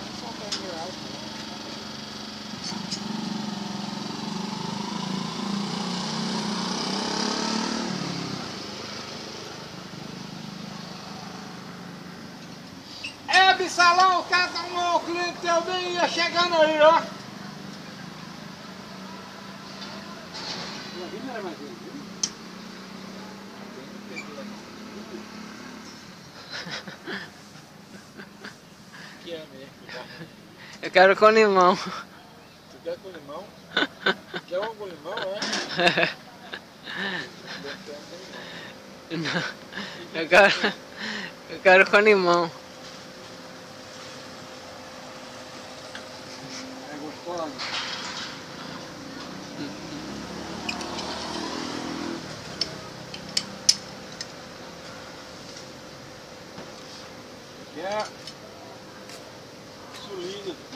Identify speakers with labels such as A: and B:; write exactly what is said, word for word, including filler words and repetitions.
A: É, Bissalão, o cara tá um cliente teu bem ia chegando aí, ó. Que é mesmo?
B: Eu quero com limão.
A: Tu quer com limão? Quer um com limão, é?
B: Não, eu quero, eu quero com limão.
A: É gostoso. Quer? Sulinho.